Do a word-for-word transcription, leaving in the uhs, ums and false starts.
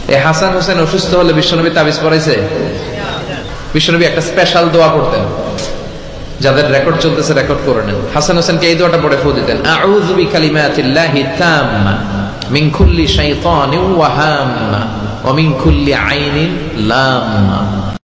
এই হাসান হোসেন অসুস্থ হলে বিশ্বনবী তাবিজ পড়াইছে? বিশ্বনবী একটা স্পেশাল দোয়া করতেন, যাদের রেকর্ড চলতেছে রেকর্ড করে নেন। হাসান হোসেনকে এই দোয়াটা পড়ে ফু দিতেন, আউযু বিকালিমাতিল্লাহি তাম্মা মিন কুল্লি শাইতানিন ওয়া হাম্মা ওয়া মিন কুল্লি আইনিন লাম্মা।